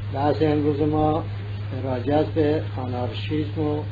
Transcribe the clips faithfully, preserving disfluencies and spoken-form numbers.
بحث امروز ما راجع به آنارشیسم و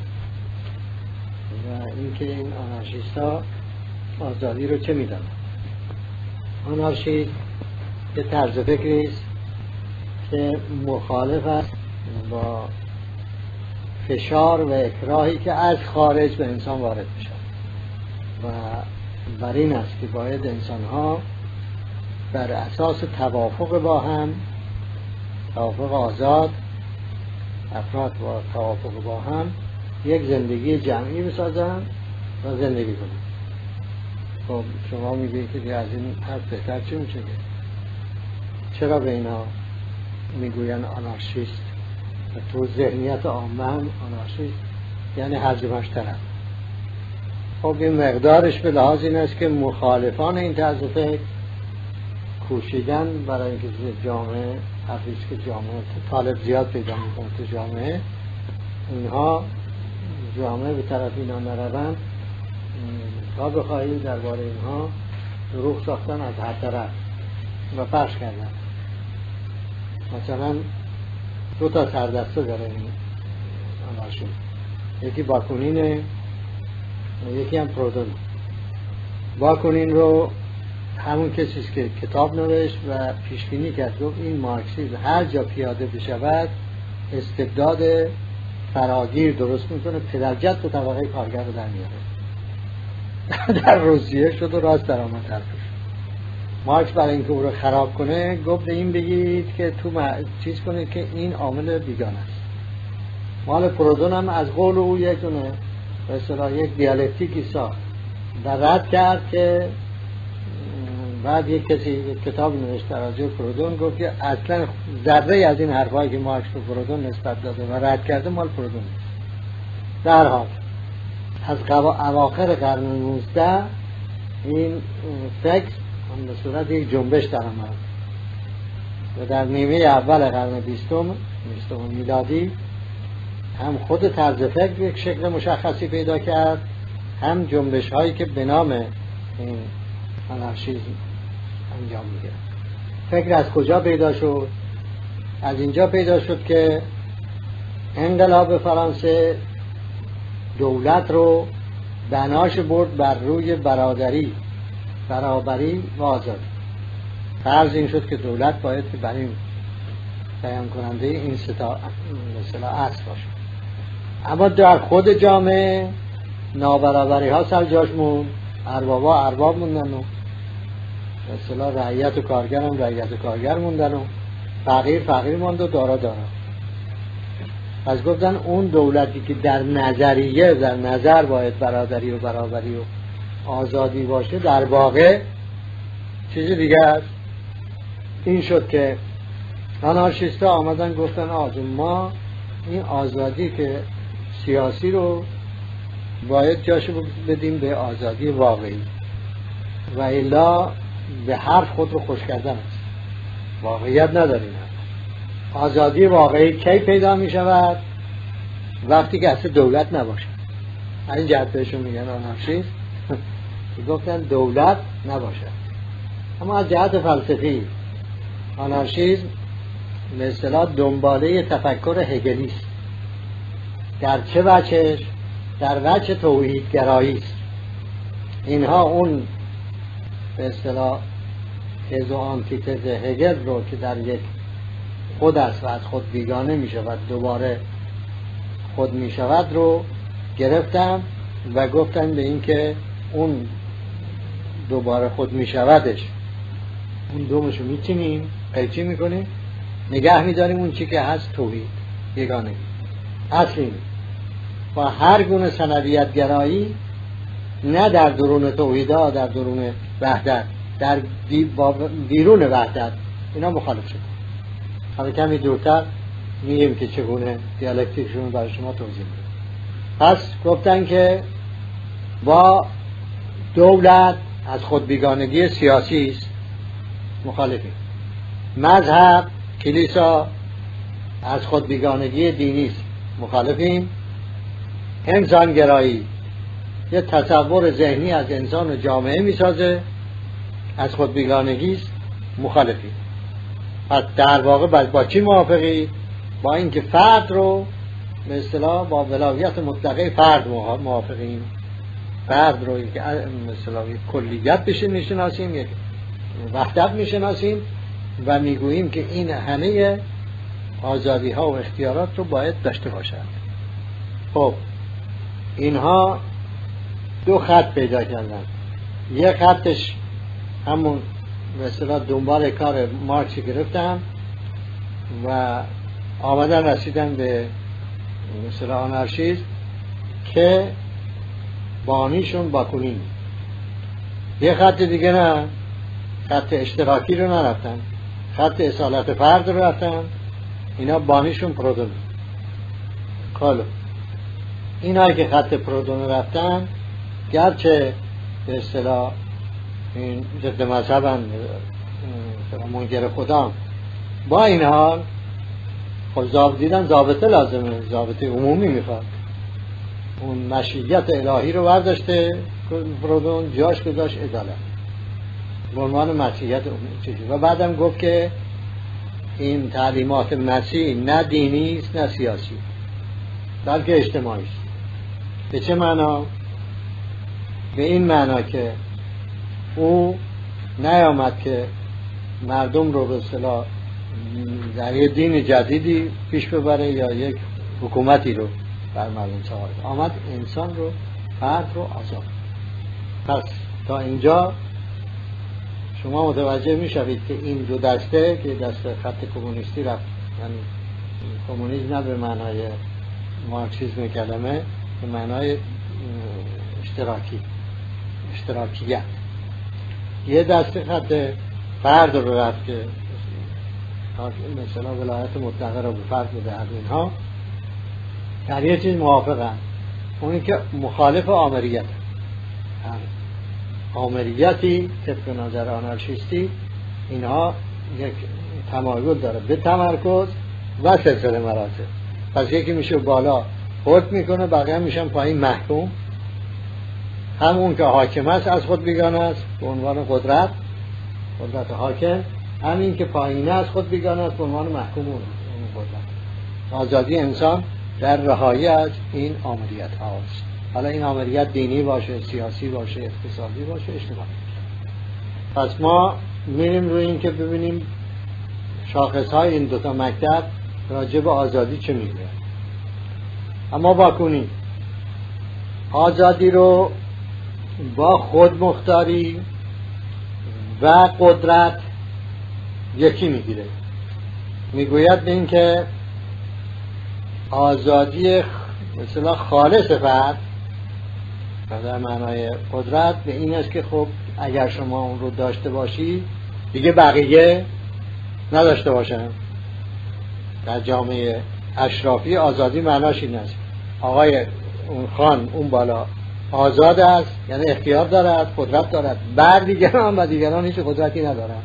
اینکه این آنارشیست ها آزادی رو چه میدونن. آنارشیسم یه طرز فکری است که مخالف است با فشار و اکراهی که از خارج به انسان وارد میشه و بر این است که باید انسان ها بر اساس توافق با هم، توافق آزاد، افراد با توافق با هم یک زندگی جمعی بسازن و زندگی کنن. خب شما میگید که از این حرف بهتر چی میشه؟ چرا به اینا میگوین آنارشیست؟ تو ذهنیت عامه هم آنارشیست یعنی هرجمش طرف. خب این مقدارش به لحاظ این است که مخالفان این طرز فکر کوشیدن برای اینکه جامعه حقیقی که جامعه طالب زیاد پیدا میکنه تو جامعه، اینها جامعه به طرف اینا نروند تا بخواهی درباره اینها دروغ ساختن از هر طرف و پخش کردن. مثلا دو تا سردسته داره این آنارشیسم، یکی باکونینه و یکی هم پرودون. باکونین رو همون کسیست که کتاب نوشت و پیشبینی کرد گفت این مارکسیسم هر جا پیاده بشود استبداد فراگیر درست میکنه، پدرجد به طبقه کارگر رو در میاره. در روسیه شد و راست در آمد حرفش. مارکس برای اینکه او رو خراب کنه گفت به این بگید که تو چیز کنه که این عامل بیگانه است. مال پرودون هم از قول او یک دونه به اصطلاح یک دیالکتیکی ساخت و رد کرد که بعد یک کسی یک کتاب نوشت در راجع به پرودون گفت که اصلا ذره از این حرفایی که مارکس به پرودون نسبت داده و رد کرده مال پرودون نیست. در حال از اواخر قرن نوزده این فکر به صورت یک جنبش در آمد و در نیمه اول قرن بیستم بیستم میلادی هم خود طرز فکر یک شکل مشخصی پیدا کرد، هم جنبش هایی که به نام این آنارشیسم انجام میگیره. فکر از کجا پیدا شد؟ از اینجا پیدا شد که انقلاب فرانسه دولت رو بناش برد بر روی برادری، برابری و آزادی. فرض این شد که دولت باید که برای بیان کننده این ستا مثلا اصل باشه. اما در خود جامعه نابرابری ها سر جاش موند، اربابا ارباب موندن و مثلا رعیت و کارگر هم رعیت و کارگر موندن و فقیر فقیر موند و دارا دارا. از گفتن اون دولتی که در نظریه در نظر باید برادری و برابری و آزادی باشه در واقع چیزی دیگه است. این شد که آنارشیست ها آمدن گفتن آجون ما این آزادی که سیاسی رو باید جاشو بدیم به آزادی واقعی و الا به حرف خود رو خوش کردن است. واقعیت نداریم. آزادی واقعی کی پیدا می شود؟ وقتی که اصلا دولت نباشه. این جهت بهشون میگن آنارشیست که گفتن دولت نباشه. اما از جهت فلسفی آنارشیسم به اصطلاح دنباله تفکر هگلیست. در چه وجهش؟ در وجه توحیدگرایی است. اینها اون به اصطلاح تز و آنتیتز هگل رو که در یک خود است و از خود بیگانه می شود دوباره خود می شود رو گرفتن و گفتن به این که اون دوباره خود می شودش اون دومشو می چینیم قیچی می کنیم نگه می داریم اون چی که هست توحید یگانه اصلی و هر گونه ثنویت گرایی نه در درون توحیدها در درون وحدت در بیرون وحدت اینا مخالف شد. حالا کمی دورتر میگیم که چگونه دیالکتیکشون برای شما توضیح میدم. پس گفتن که با دولت از خود بیگانگی سیاسی است مخالفی، مذهب کلیسا از خود بیگانگی دینی است مخالفیم، انسانگرایی یه تصور ذهنی از انسان و جامعه میسازه از خود بیگانگی است مخالفی. پس در واقع با چی موافقی؟ با اینکه فرد رو به اصطلاح با ولایت مطلقه فرد موافقیم، فرد رو یک مثلا کلیت بشه میشناسیم، یک وحدت میشناسیم و میگوییم که این همه آزادی ها و اختیارات رو باید داشته باشند. خب اینها دو خط پیدا کردن. یک خطش همون مثلا دنبال کار مارکس گرفتن و آمدن رسیدن به مثلا آنارشیسم که بانیشون باکونین. یه خط دیگه نه، خط اشتراکی رو نرفتن، خط اصالت فرد رو رفتن، اینا بانیشون پرودون. کالو اینا که خط پرودون رفتن گرچه به اصطلاح این ضد مذهبن، منکر خدا، با این حال خب ضابط دیدن ضابطه لازمه، ضابطه عمومی میخواد. اون مشیت الهی رو برداشته پرودون، جاش گذاشت عدالت به عنوان مشیت عمومی. و بعدم گفت که این تعلیمات مسیح نه دینی است نه سیاسی، بلکه اجتماعی است. به چه معنا؟ به این معنا که او نیامد که مردم رو به اصطلاح در یه دین جدیدی پیش ببره یا یک حکومتی رو بر مردم سوار، آمد انسان رو، فرد رو آزاد. پس تا اینجا شما متوجه میشوید که این دو دسته که دست خط کمونیستی رفت، یعنی کمونیسم نه به معنای مارکسیسم کلمه، به معنای اشتراکی، اشتراکیت. یه دسته خط فرد رو رفت که مثلا ولایت مطلقه رو به فرد بدهد. اینها در یه چیز موافقن، اونی که مخالف آمریت، آمریتی طبق نظر آنارشیستی اینها یک تمایل داره به تمرکز و سلسله مراتب. پس یکی میشه بالا حکم میکنه، بقیه میشن پایین محکوم. همون که حاکم است از خود بیگانه است به عنوان قدرت، قدرت حاکم. همین که پایینه از خود بیگانه است به عنوان محکوم اون قدرت. آزادی انسان در رهایی از این آمریت هاست. حالا این آمریت دینی باشه، سیاسی باشه، اقتصادی باشه، اجتماعی. پس ما میریم روی این که ببینیم شاخص های این دوتا مکتب راجع به آزادی چه میگه. اما باکونی آزادی رو با خود مختاری و قدرت یکی میگیره. میگوید به این که آزادی مثلا خالص فرد در معنای قدرت به این است که خب اگر شما اون رو داشته باشی دیگه بقیه نداشته باشن. در جامعه اشرافی آزادی معناش این است آقای اون خان اون بالا آزاد است، یعنی اختیار دارد، قدرت دارد، بر دیگران و دیگران هیچ قدرتی ندارن.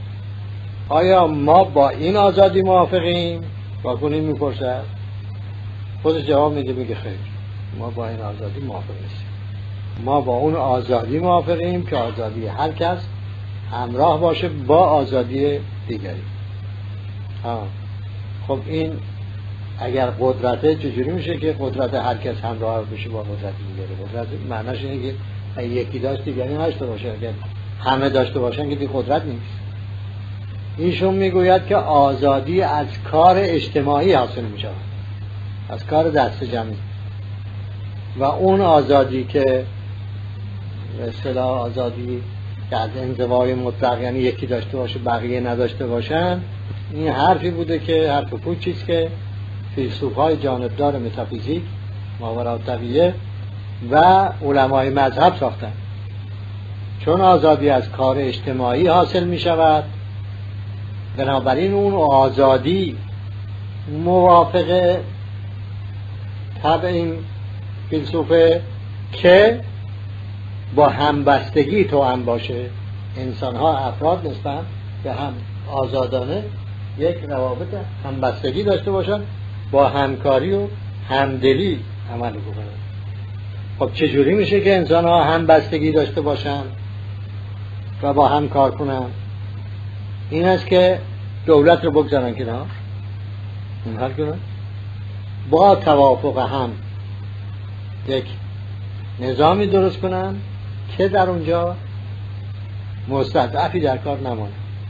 آیا ما با این آزادی موافقیم؟ باکونین میپرسد. خودش جواب میده، میگه خیر، ما با این آزادی موافق نیستیم. ما با اون آزادی موافقیم که آزادی هر کس همراه باشه با آزادی دیگری. ها. خب این اگر قدرته چجوری میشه که قدرت هر کس همراه بشه با قدرت دیگری؟ قدرت معناش اینه که یکی داشت دیگری نداشته باشه. اگر همه داشته باشن که دیگه قدرت نیست. ایشون میگوید که آزادی از کار اجتماعی حاصل میشه، از کار دست جمعی. و اون آزادی که به اصطلاح آزادی که از انزوای مطلق، یعنی یکی داشته باشه بقیه نداشته باشن، این حرفی بوده که حرف پوچیست که فیلسوف‌های جانبدار متافیزیک ماورالطبیعه و علمای مذهب ساختن. چون آزادی از کار اجتماعی حاصل می شود، بنابراین اون آزادی موافق طبع این فیلسوفه که با همبستگی توأم باشه. انسان ها افراد نسبت به هم آزادانه یک روابط همبستگی داشته باشن، با همکاری و همدلی عمل بکنن. خب چجوری میشه که انسان ها همبستگی داشته باشن و با هم کار کنن؟ این است که دولت رو بگذارن کنار، منحل کنن، با توافق هم یک نظامی درست کنن که در اونجا مستضعفی در کار نمانه.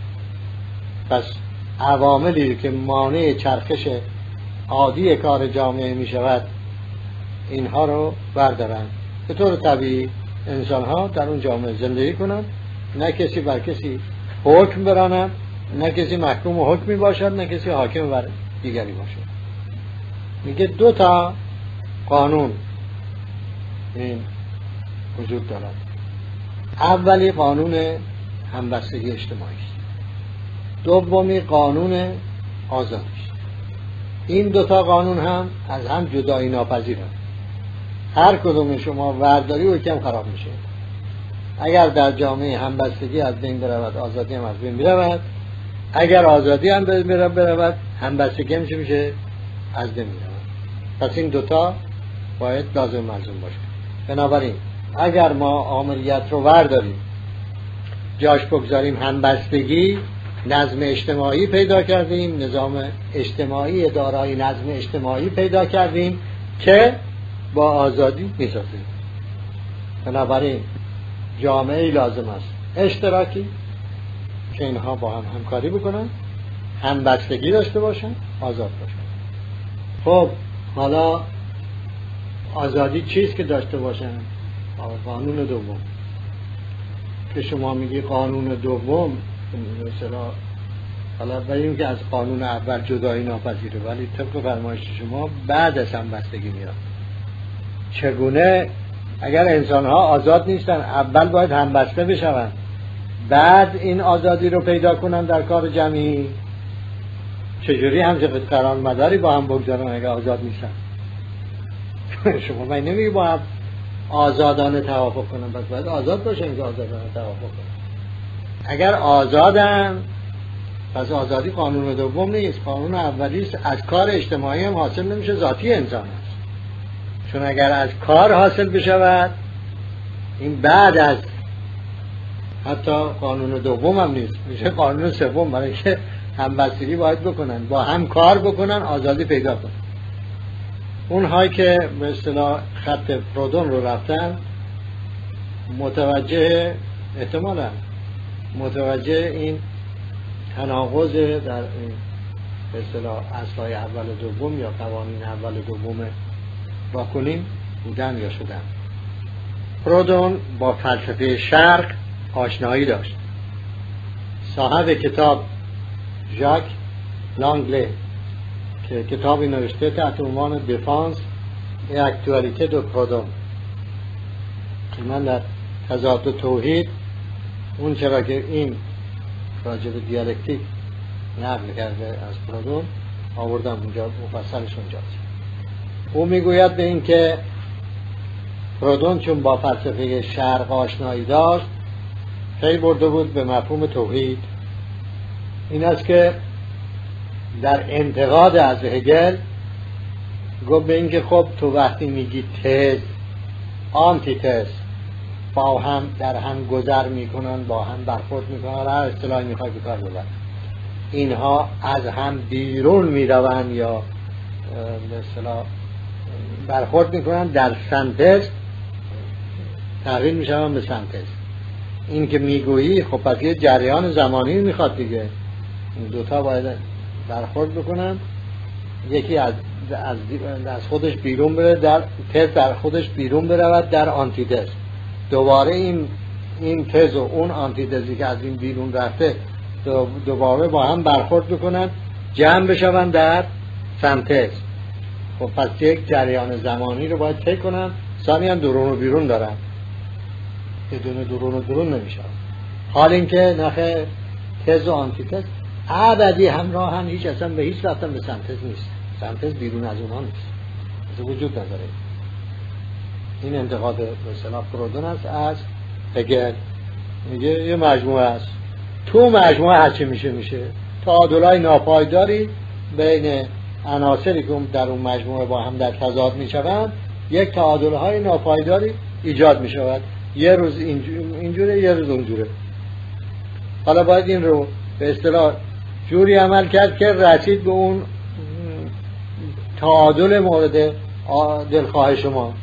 پس عواملی که مانع چرخش عادی کار جامعه می شود اینها رو بردارن. به طور طبیعی انسان ها در اون جامعه زندگی کنن، نه کسی بر کسی حکم برانند، نه کسی محکوم و حکمی باشد، نه کسی حاکم بر دیگری باشد. میگه دو تا قانون این وجود دارد. اولی قانون همبستگی اجتماعی است، دومی قانون آزادی است. این دو تا قانون هم از هم جدایی ناپذیرند. هر کدوم شما ورداری و یکم خراب میشه. اگر در جامعه همبستگی از بین برود، آزادی هم از بین برود. اگر آزادی هم از بین برود، همبستگی هم چه میشه؟ از بین میرود. پس این دوتا باید لازم ملزوم باشه. بنابراین اگر ما عاملیت رو ورداریم، جاش بگذاریم همبستگی، نظم اجتماعی پیدا کردیم، نظام اجتماعی دارای نظم اجتماعی پیدا کردیم که با آزادی میسازیم. بنابراین جامعه لازم است اشتراکی که اینها با هم همکاری بکنن، همبستگی داشته باشن، آزاد باشن. خب حالا آزادی چیست که داشته باشن؟ قانون دوم که شما میگی قانون دوم، مثلا حالا بریم که از قانون اول جدایی ناپذیره، ولی طبق فرمایش شما بعد از همبستگی میاد. چگونه اگر انسان ها آزاد نیستن اول باید همبسته بشون، بعد این آزادی رو پیدا کنن در کار جمعی؟ چجوری همچه قرار مداری با هم بگذارن اگر آزاد نیستن؟ شما باید نمیگی با هم آزادانه توافق کنن، بس باید آزاد باشن که آزادانه توافق کنن. اگر آزادن پس آزادی قانون دوم نیست، قانون اولی است. از کار اجتماعی هم حاصل نمیشه، ذاتی انسان است. چون اگر از کار حاصل بشود این بعد از حتی قانون دوم هم نیست، میشه قانون سوم، برای که همبستگی باید بکنن، با هم کار بکنن، آزادی پیدا کنن. اونهایی که به اصطلاح خط پرودون رو رفتن متوجه احتمالاً متوجه این تناقض در این به اصطلاح اصلای اول و دوم یا قوانین اول و دوم واکنین بودن یا شدن. پرودون با فلسفه شرق آشنایی داشت. صاحب کتاب ژاک لانگله که کتابی نوشته تحت عنوان دیفانس ای اکتوالیته دو پرودون، که من در تضاد توحید اون چرا که این راجع به دیالکتیک نقل کرده از پرودون آوردم اونجا، مفصلش اونجاست. او میگوید به این که پرودون چون با فلسفه شرق آشنایی داشت پی برده بود به مفهوم توحید. این است که در انتقاد از هگل گفت به این که خب تو وقتی میگی تز آنتی تز با هم در هم گذر میکنن، با هم برخورد میکنن، هر اصطلاحی میخوای به کار ببر، اینها از هم بیرون میروند یا به اصطلاح برخورد میکنن، در سنتز تغییر میشون به سنتز. این که میگویی خب پس یه جریان زمانی میخواد دیگه، این دوتا باید برخورد بکنن، یکی از از از خودش بیرون بره، در تز در خودش بیرون برود در آنتی تز، دوباره این این تز و اون آنتی تزی که از این بیرون رفته دوباره با هم برخورد بکنن، جمع بشون در سنتز. خب پس یک جریان زمانی رو باید طی کنن. ثانی هم درون و بیرون دارن، بدون درون و درون نمیشن. حال این که نخه تز و آنتی تز ابدی همراه هم، هیچ اصلا به هیچ رفتن به سنتز نیست. سنتز بیرون از اونها نیست، از وجود نداره. این انتقاد به اصطلاح پرودون است از هگل. میگه یه مجموعه است، تو مجموعه هرچی میشه میشه، تعادلای ناپایداری بین عناصری که در اون مجموعه با هم در تضاد میشوند، یک تعادلهای ناپایداری ایجاد میشود، یه روز اینجوره یه روز اونجوره. حالا باید این رو به اصطلاح جوری عمل کرد که رسید به اون تعادل مورد دلخواه شما.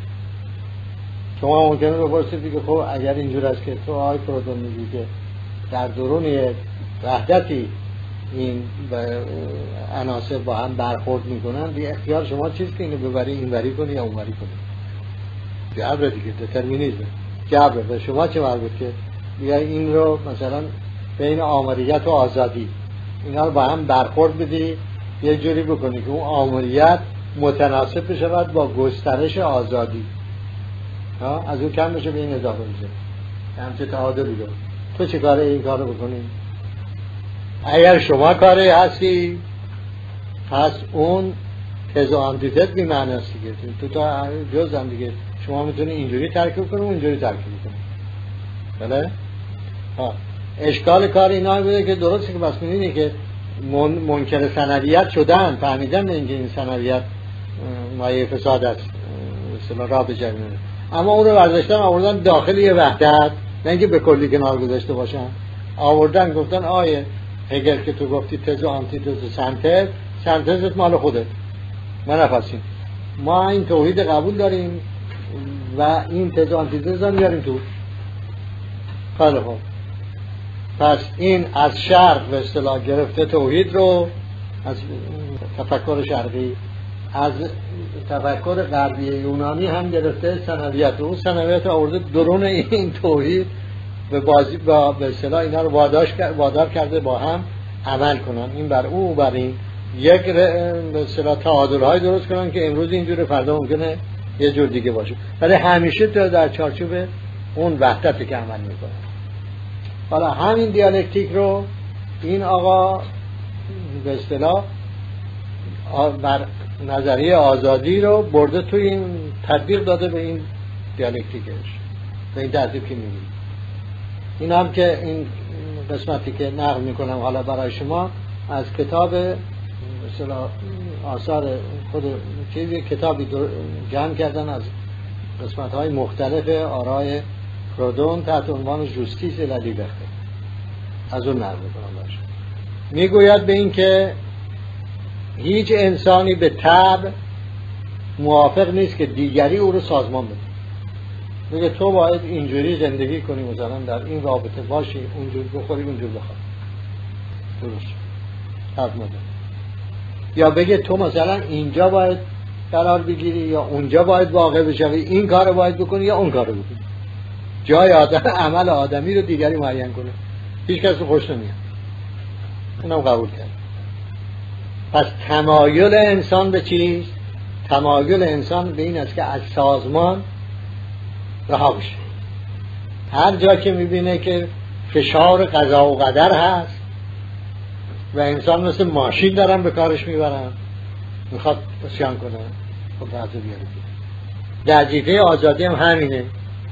شما ممکنه بپرسید دیگه خب اگر اینجور است که تو آقای پرودون میگی که در درون یک وحدتی این عناصر با هم برخورد میکنن، دیگه اختیار شما چیست که اینو ببری اینوری کنی یا اونوری کنی. جبر دیگه، دترمینیسم جبر. به شما چه مربوط که بیای این رو مثلا بین آمریت و آزادی اینا رو با هم برخورد بدی یه جوری بکنی که اون آمریت متناسب بشود با گسترش آزادی، ها از اون کم بشه به این اضافه بشه، همچه تعادلی داره. تو چه کاره این کار رو بکنی؟ اگر شما کاره هستی پس اون تز و آنتیتز بی معنی هستی که تو تا جز هم دیگه شما میتونی اینجوری ترکیب کنی و اینجوری ترکیب کنی. بله؟ ها اشکال کار اینا بوده که درسته که بس میدونی که من منکر سندیت شدن، فهمیدن اینکه این سندیت مایه فساد است مثلا را به جریمه، اما اون رو برداشتن آوردن داخل یه وحدت، نه اینکه به کلی کنار گذاشته باشن. آوردن گفتن آیه هگل که تو گفتی تز و آنتیتز و سنتز، سنتزت مال خودت ما نفسیم، ما این توحید قبول داریم و این تز و آنتیتز هم میاریم تو. خیلی خوب، پس این از شرق به اصطلاح گرفته توحید رو از تفکر شرقی، از تفکر غربی یونانی هم گرفته ثانویت، اون ثانویت آورده درون این توحید به بازی با به اصطلاح اینا رو واداش وادار کرده با هم عمل کنن، این بر او بر این یک به اصطلاح تعادل‌های درست کنن که امروز اینجوره فردا ممکنه یه جور دیگه باشه، ولی همیشه تو در چارچوب اون وحدتی که عمل میکنه. حالا همین دیالکتیک رو این آقا به اصطلاح بر نظریه آزادی رو برده توی این تطبیق داده به این دیالکتیکش، به این ترتیب که میگیم. این هم که این قسمتی که نقل میکنم حالا برای شما از کتاب مثلا آثار خود چیزی کتابی جمع کردن از قسمت های مختلف آرای پرودون تحت عنوان جوستیس للیبرته، از اون نقل میکنم باشه. میگوید به این که هیچ انسانی به طبع موافق نیست که دیگری او رو سازمان بده. میگه تو باید اینجوری زندگی کنی، مثلا در این رابطه باشی، اونجور بخوری، اونجور بخوری. درست حرف نده. یا بگه تو مثلا اینجا باید قرار بگیری یا اونجا باید واقع بشوی، این کار رو باید بکنی یا اون کار رو بکنی. جای آدم عمل آدمی رو دیگری معین کنه، هیچ کس رو خوش نمیاد. اونم قبول کرد. پس تمایل انسان به چیست؟ تمایل انسان به این است که از سازمان رها بشه. هر جا که میبینه که فشار قضا و قدر هست و انسان مثل ماشین دارن به کارش میبرن، میخواد اسیان کنه، خب رضا بیاره. در جیفه آزادی هم همینه.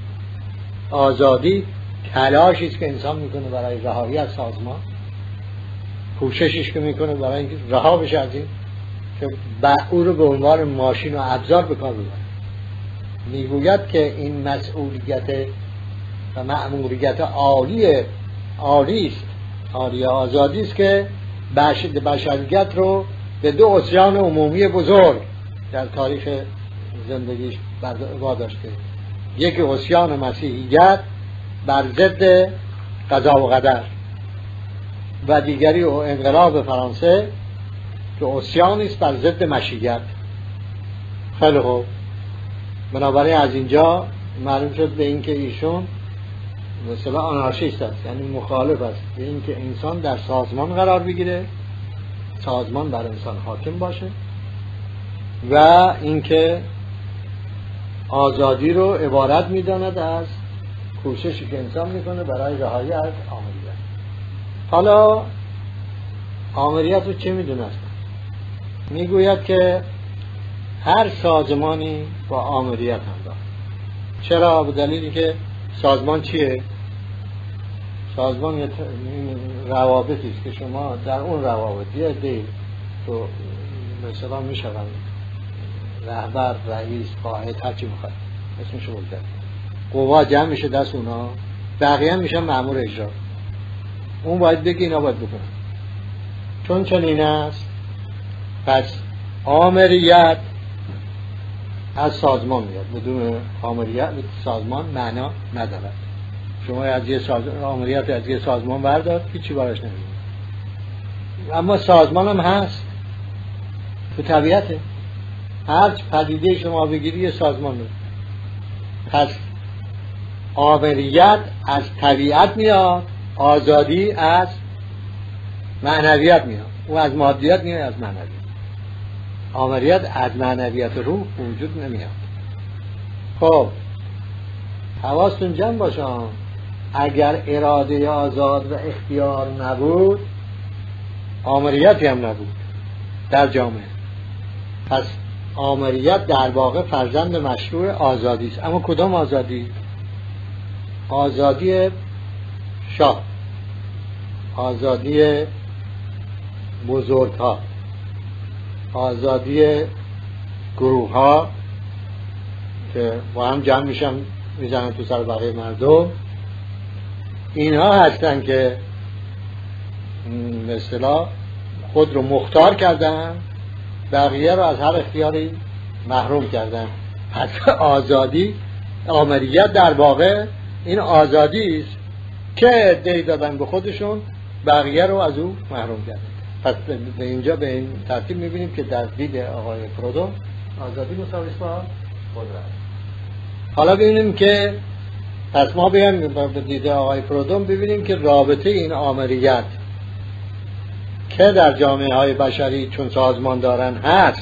آزادی تلاشی است که انسان میکنه برای رهایی از سازمان، کوششش که میکنه برای اینکه رها بشه از این که او رو به عنوان ماشین و ابزار به کار ببره. میگوید که این مسئولیت و مأموریت عالی عالی است، عالی آزادی است که بشریت رو به دو عصیان عمومی بزرگ در تاریخ زندگیش واداشته. یکی عصیان مسیحیت بر ضد قضا و قدر و دیگری انقلاب فرانسه که عصیانی است بر ضد مشیت. خیلی خوب، بنابراین از اینجا معلوم شد به این که ایشون مثلا آنارشیست است، یعنی مخالف است به این که انسان در سازمان قرار بگیره، سازمان بر انسان حاکم باشه و اینکه آزادی رو عبارت میداند از کوششی که انسان میکنه برای رهایی از آمریت. حالا آمریت رو چه میدونست؟ میگوید که هر سازمانی با آمریت هم داره. چرا؟ به دلیلی که سازمان چیه؟ سازمان یه روابطی است که شما در اون روابط یه دی تو مثلا میشون رهبر، رئیس، قائد، هر چی میخواد اسمشو بگذارید، قوا جمع میشه دست اونا، بقیه هم میشن مأمور اجرا. اون باید بگه اینا باید بکنن. چون چنین است پس آمریت از سازمان میاد، بدون آمریت سازمان معنا ندارد. شما از یه سازمان آمریت از یه سازمان بردار هیچی براش نمیاد، اما سازمان هم هست تو طبیعته. هر پدیده شما بگیری یه سازمان رو. پس آمریت از طبیعت میاد، آزادی از معنویت میاد. او از مادیت میاد، از معنویت. آمریت از معنویت روح وجود نمیاد. خب حواستون جمع باشه، اگر اراده آزاد و اختیار نبود آمریتی هم نبود در جامعه. پس آمریت در واقع فرزند مشروع آزادی است. اما کدام آزادی؟ آزادی شاه، آزادی بزرگ ها، آزادی گروه ها که با هم جمع میشن میزنن تو سر بقیه مردم. اینها هستن که به اصطلاح خود رو مختار کردن، بقیه رو از هر اختیاری محروم کردن. پس آزادی، آمریت در واقع این آزادی است که عده‌ای دادن به خودشون، بقیه رو از او محروم کردن. پس به اینجا به این ترتیب میبینیم که در دید آقای پرودوم آزادی مساوی با قدرت. حالا ببینیم که پس ما بیایم به دید آقای پرودوم ببینیم که رابطه این آمریت که در جامعه های بشری چون سازمان دارن هست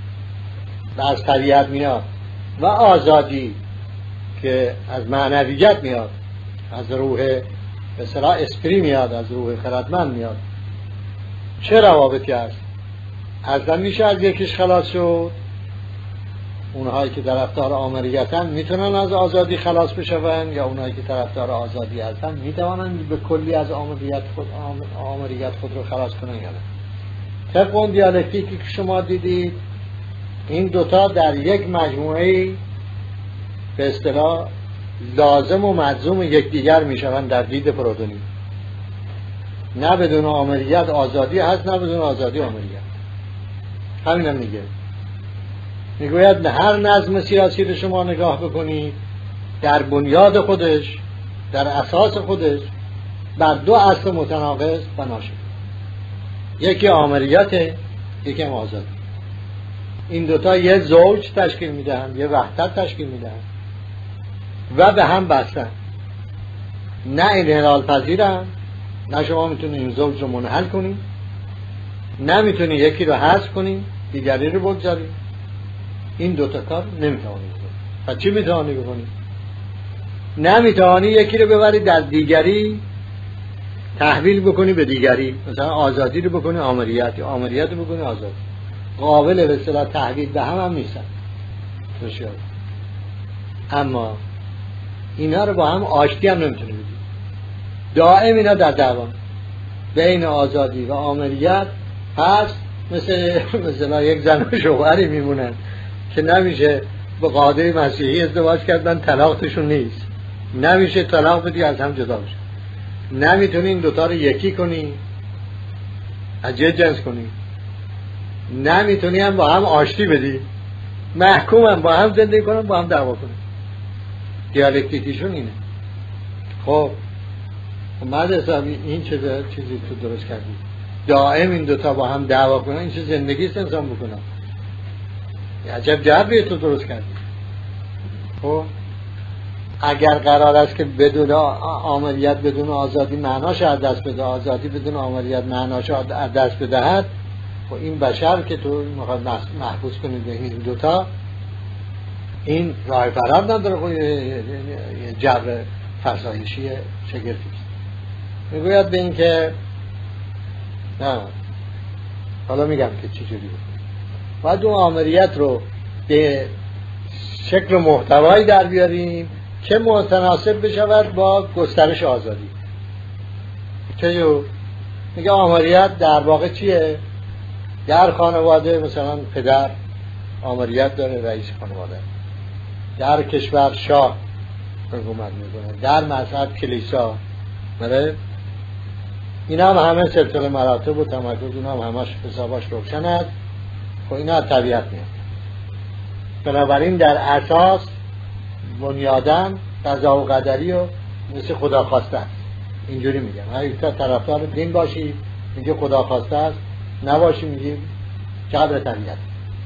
و از طبیعت میاد، و آزادی که از معنویت میاد، از روح به اصطلاح اسپری میاد، از روح خردمند میاد، چه روابطی هست؟ اصلا میشه از یکیش خلاص شد؟ اونهایی که طرفدار آمریتن میتونن از آزادی خلاص بشون، یا اونهایی که طرفدار آزادی هستن میتونن به کلی از آمریت خود آمریت خود رو خلاص کنن یا نه؟ طبق اون دیالکتیکی که شما دیدید این دوتا در یک مجموعه به اصطلاح لازم و ملزوم یکدیگر میشوند در دید پرودونی. نه بدون آمریت آزادی هست، نه بدون آزادی آمریت. همین هم میگه. میگوید هر نظم سیاسی رو شما نگاه بکنید در بنیاد خودش، در اساس خودش بر دو اصل متناقض بنا شده. یکی آمریته، یکی هم آزادی. این دوتا یه زوج تشکیل میدهند، یه وحدت تشکیل میدهند و به هم بستن. نه انحلال پذیرن، نه شما میتونید این زوج رو منحل کنید، نه میتونید یکی رو حذف کنید دیگری رو بگذارید. این دوتا کار نمیتوانید بکنید. پس چی میتوانید بکنید؟ نمیتوانید یکی رو ببرید در دیگری تحویل بکنی به دیگری، مثلا آزادی رو بکنی آمریت، یا آمریت رو بکنی آزادی. قابل به اصطلاح تحویل به هم هم نیستن. اما اینا رو با هم آشتی هم نمیتونه بدید. دائم اینا در دوام بین آزادی و آمریت هست. مثل مثلا یک زن و شوهری میمونن که نمیشه به قاعده مسیحی ازدواج کردن، طلاقشون نیست، نمیشه طلاق بدی از هم جدا بشه، نمیتونی این دوتا رو یکی کنی، از یه جنس کنی، نمیتونی هم با هم آشتی بدی، محکوم هم با هم زندگی کنن، با هم دعوا کنن. دیالکتیکیشون اینه. خب مرد حسابی این چه چیزی تو درست کردی؟ دائم این دوتا با هم دعوا کنن، این چه زندگی است انسان بکنن؟ عجب جبری تو درست کردی. خب اگر قرار است که بدون آمریت بدون آزادی معناش از دست بده، آزادی بدون آمریت معناش از دست بدهد، و این بشر که تو میخواد محبوس کنید به این دوتا، این راه فرار نداره. خب یه جبر فرسایشی شگرفی است. میگوید به این که نه، حالا میگم که چی جوری بود. باید اون آمریت رو به شکل محتوایی در بیاریم که متناسب بشود با گسترش آزادی. چه میگه آمریت در واقع چیه؟ در خانواده مثلا پدر آمریت داره، رئیس خانواده. در کشور شاه حکومت میکنه، در مذهب کلیسا. بله این هم همه سلسله مراتب و تمرکز، این هم همش حساباش روشن است. خب اینا از طبیعت میاد. بنابراین در اساس بنیادن قضا و قدری و مثل خدا خواسته است. اینجوری میگم اگه طرفدار دین باشی میگه خدا خواسته است، نباشی میگه جبر طبیعت.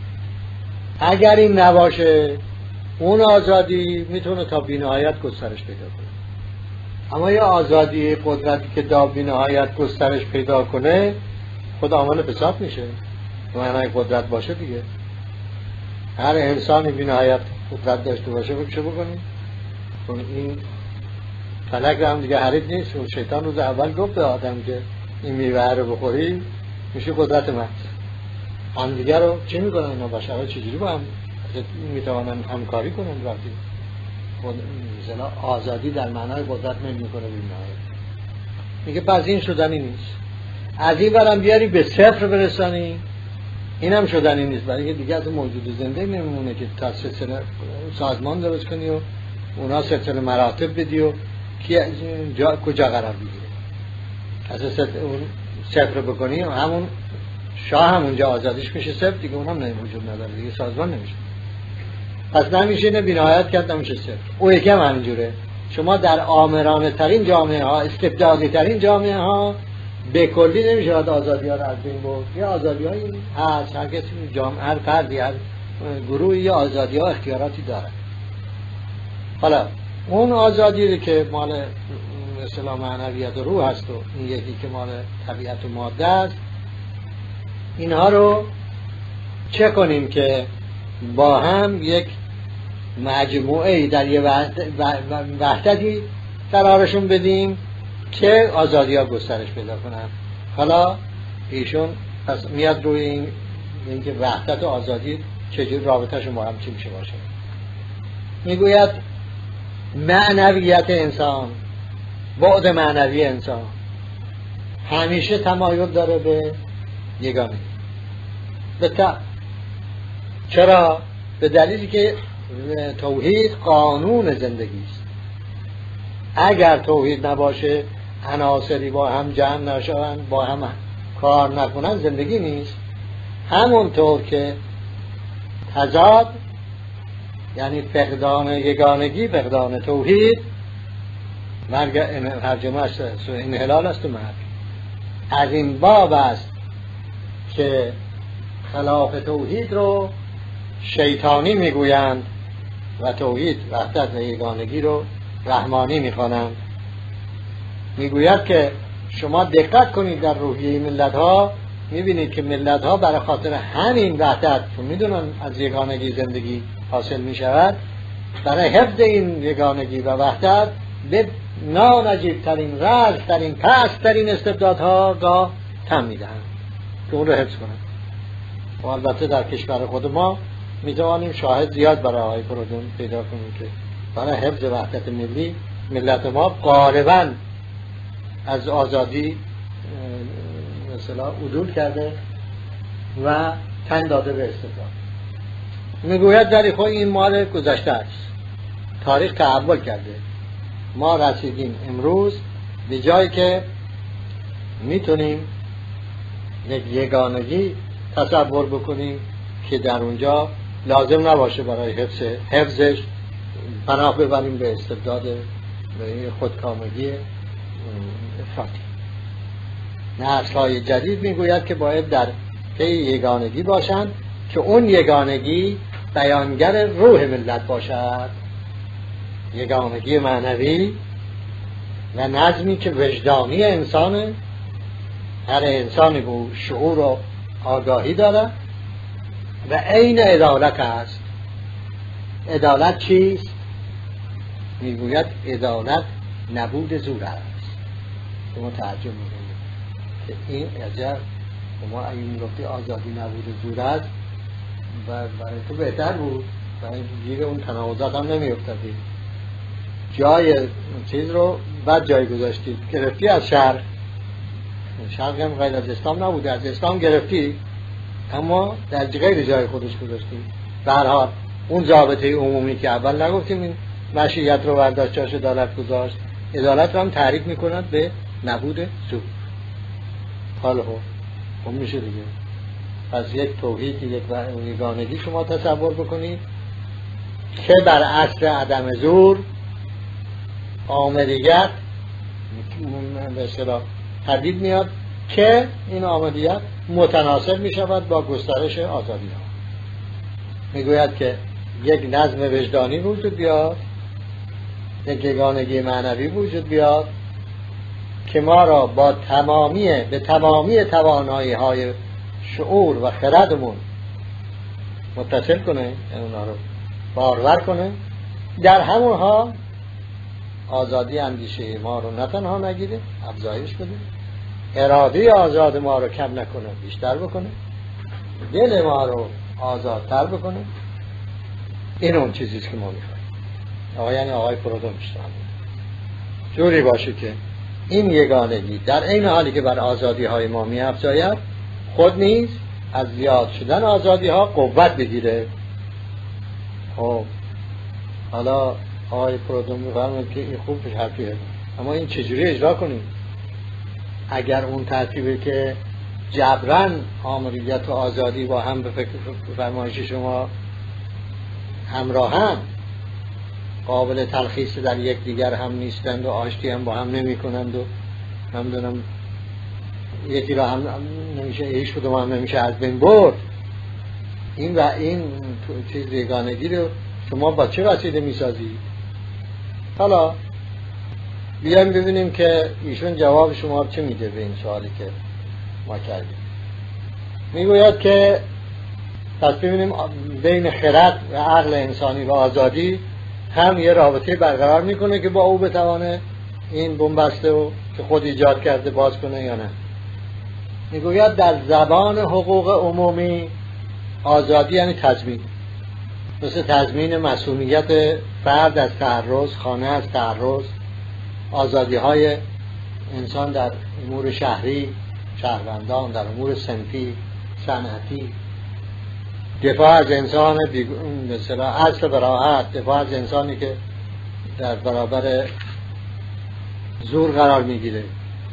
اگر این نباشه اون آزادی میتونه تا بی‌نهایت گسترش پیدا کنه. اما یه آزادی قدرتی که تا بی‌نهایت گسترش پیدا کنه خود عامل فساد میشه. معنای قدرت باشه دیگه. هر انسانی بی‌نهایت قدرت داشته باشه خب چه بکنیم؟ چون این فلک رو هم دیگه حریف نیست. و شیطان روز اول گفت به آدم که این میوه رو بخوری میشه قدرت محض. هم دیگه رو چه میکنن اینا؟ بشرها چجوری با هم میتوانن همکاری کنن وقتی مثلا آزادی در معنای قدرت نمیکنه بی‌نهایت؟ میگه پس این شدنی نیست. از این برم بیاری به صفر برسانی اینم شدنی نیست، برای اینکه دیگه از موجود زنده نمیمونه که تا سلسله سازمان درست کنی و اونا سلسله مراتب بدی و جا کجا قرار بگیره. از اون صفر بکنی همون شاه همونجا آزادیش میشه صفر دیگه، اونم نه وجود نداره دیگه، سازمان نمیشه. پس نمیشه نه بی‌نهایت کرد نمیشه صفر. او یکی هم همینجوره. شما در آمرانه ترین جامعه ها، استبدادی ترین جامعه ها به کلی نمیشه آزادی ها رو از بین برد. یه آزادی هایی هست، هر کسی جامعه، هر فردی، هر گروهی یه آزادی ها اختیاراتی داره. حالا اون آزادی که مال مثلا معنویت و روح هست و این یکی که مال طبیعت و ماده است، اینها رو چه کنیم که با هم یک مجموعه در یه وحدتی قرارشون بدیم که آزادی ها گسترش پیدا کنن. حالا ایشون پس میاد روی این اینکه وحدت و آزادی چجور رابطهشون با هم چی میشه باشه. میگوید معنویت انسان، بعد معنوی انسان همیشه تمایل داره به یگانگی. به طب چرا؟ به دلیلی که توحید قانون زندگی است. اگر توحید نباشه، عناصری با هم جمع نشوند، با هم کار نکنن، زندگی نیست. همونطور که تضاد یعنی فقدان یگانگی، فقدان توحید، مرگ ترجمه است، انحلال است و مرگ. از این باب است که خلاف توحید رو شیطانی میگویند و توحید، وحدت و یگانگی رو رحمانی میخوانند. میگوید که شما دقت کنید در روحیه ملت ها، میبینید که ملت ها برای خاطر همین وحدت که میدونن از یگانگی زندگی حاصل میشود، برای حفظ این یگانگی و وحدت به نانجیب ترین، رزم ترین، پست ترین استبدادها گاه تم میدهند که اون رو حفظ کنند. و البته در کشور خود ما میتوانیم شاهد زیاد برای آقای پرودون پیدا کنیم که برای حفظ وحدت ملی ملت ما غالباً از آزادی مثلا عدول کرده و تن داده به استبداد. میگوید در خود این مال گذشته است، تاریخ تحول کرده. ما رسیدیم امروز به جایی که میتونیم یک یگانگی تصور بکنیم که در اونجا لازم نباشه برای حفظ حفظش پناه ببریم به استبداد، به خودکامگی افراطی. نسل‌های جدید میگوید که باید در پی یگانگی باشند که اون یگانگی بیانگر روح ملت باشد، یگانگی معنوی و نظمی که وجدانی انسانه. هر انسانی به شعور و آگاهی داره و عین عدالت است. عدالت چیست؟ میگوید عدالت نبود زور است. شما تعجب میکنید که این عجب، شما اگه میگفتی آزادی نبود زور است و برای تو بهتر بود، برای گیر اون تناقضات هم نمیافتادی. جای چیز رو بعد جای گذاشتی، گرفتی از شرق. شرق هم غیر از اسلام نبود، از اسلام گرفتی اما در غیر جای خودش گذاشتی. به هر حال اون ضابطه عمومی که اول نگفتیم این مشیت رو برداشت جاش عدالت گذاشت، عدالت رو هم تعریف میکند به نبود زور. حالا خب میشه دیگه. پس یک توحید، یک یگانگی شما تصور بکنید که بر اصل عدم زور آمدیت به اصطلاح پدید میاد که این آمدیت متناسب می شود با گسترش آزادی ها. میگوید که یک نظم وجدانی وجود بیاد، یک یگانگی معنوی وجود بیاد که ما را با تمامی به تمامی توانایی های شعور و خردمون متصل کنه، یعنی اونا رو بارور کنه. در همون حال آزادی اندیشه ما رو نه تنها نگیره، افزایش بده، اراده آزاد ما رو کم نکنه، بیشتر بکنه، دل ما رو آزادتر بکنه. این اون چیزیست که ما میخوایم. آقا یعنی آقای پرودوم بیشتر جوری باشه که این یگانگی در این حالی که بر آزادی های ما می افزاید، خود نیز از زیاد شدن آزادی ها قوت بگیره. خب حالا آقای پرودوم می‌فرماید که این خوب حرفیه، اما این چجوری اجرا کنیم؟ اگر اون ترتیبی که جبران آمریت و آزادی با هم به فکر فرمایش شما همراه هم قابل تلخیص در یک دیگر هم نیستند و آشتی هم با هم نمی کنند و نمیدونم یکی را هم نمیشه ایش کدوم هم نمیشه از بین برد، این و این چیز یگانگی رو شما با چه وسیله میسازید؟ حالا بیایم ببینیم که ایشون جواب شما چه میده به این سوالی که ما کردیم. میگوید که پس ببینیم بین خرد و عقل انسانی و آزادی هم یه رابطه برقرار میکنه که با او بتوانه این بنبسته و که خود ایجاد کرده باز کنه یا نه. میگوید در زبان حقوق عمومی آزادی یعنی تضمین، مثل تضمین مسئولیت فرد از تعرض، خانه از تعرض، آزادی های انسان در امور شهری، شهروندان در امور صنفی، صنعتی، دفاع از انسان مثلا اصل براحت، دفاع از انسانی که در برابر زور قرار میگیره.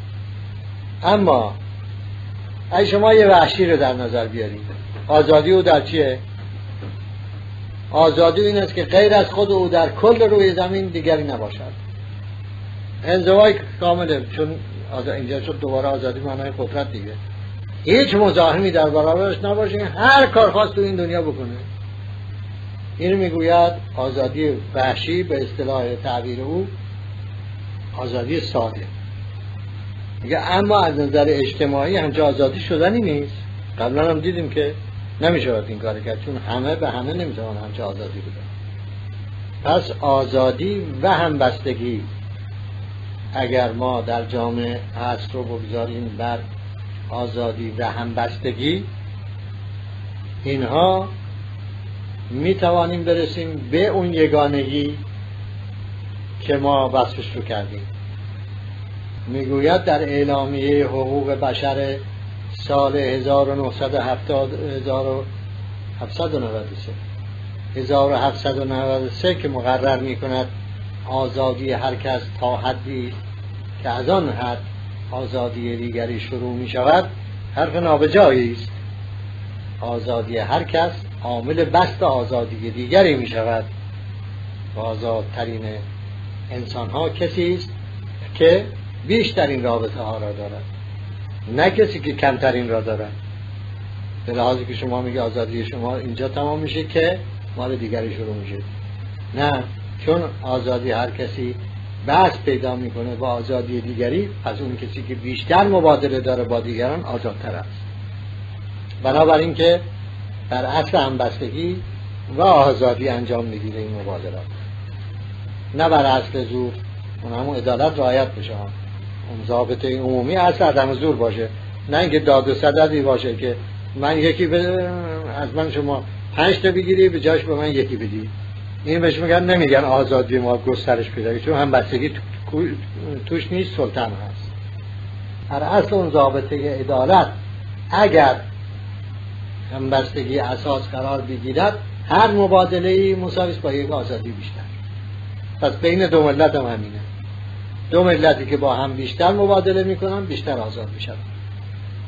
اما اگه شما یه وحشی رو در نظر بیارید، آزادی او در چیه؟ آزادی این است که غیر از خود او در کل روی زمین دیگری نباشد. انزوای کامله، چون اینجا شد دوباره آزادی معنای قدرت دیگه. هیچ مزاحمی در برابرش نباشه، هر کار خواست تو این دنیا بکنه. این میگوید آزادی وحشی، به اصطلاح تعبیر او آزادی ساده. میگه اما از نظر اجتماعی همچه آزادی شدنی نیست. قبلا هم دیدیم که نمیشه این کار کرد، چون همه به همه نمیتونن همچه آزادی بدن. پس آزادی و همبستگی اگر ما در جامعه اصل رو بگذاریم بر آزادی و همبستگی، اینها می توانیم برسیم به اون یگانگی که ما وصفش رو کردیم. میگوید در اعلامیه حقوق بشر سال هزار و نهصد و هفتصد و نود و سه که مقرر می کند آزادی هر کس تا حدی که از آن حد آزادی دیگری شروع می شود، حرف نابجایی است. آزادی هر کس عامل بست آزادی دیگری می شود. و آزادترین انسان ها کسی است که بیشترین رابطه ها را دارد، نه کسی که کمترین را دارد. به لحاظی که شما میگه آزادی شما اینجا تمام میشه که مال دیگری شروع میشه، نه، چون آزادی هر کسی بحث پیدا میکنه با آزادی دیگری، از اون کسی که بیشتر مبادله داره با دیگران آزادتر است. بنابراین که در اصل همبستگی و آزادی انجام میگیره این مبادلات، نه بر اصل زور. اون همون عدالت رعایت بشه، اون ضابطه عمومی اصل عدم زور باشه، نه اینکه داد و ستدی باشه که من یکی بده از من شما پنج تا بگیری به جاش به من یکی بدی. این بهش میگن، نمیگن آزادی ما گسترش پیدا، چون همبستگی توش نیست، سلطان هست. هر اصل اون ضابطه عدالت اگر همبستگی اساس قرار بگیرد، هر مبادله‌ای مساوی است با یک آزادی بیشتر. پس بین دو ملت هم همینه، دو ملتی که با هم بیشتر مبادله میکنن بیشتر آزاد میشن.